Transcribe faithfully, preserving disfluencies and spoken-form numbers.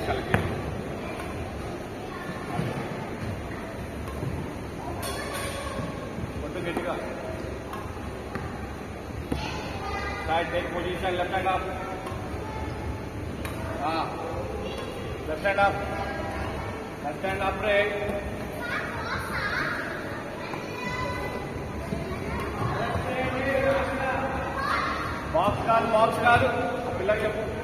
కలిపి కొట్టు గట్టిగా. Side take position, left hand up. Ah, left hand up. Left hand up break. Box card, box card. Pilla cheppu.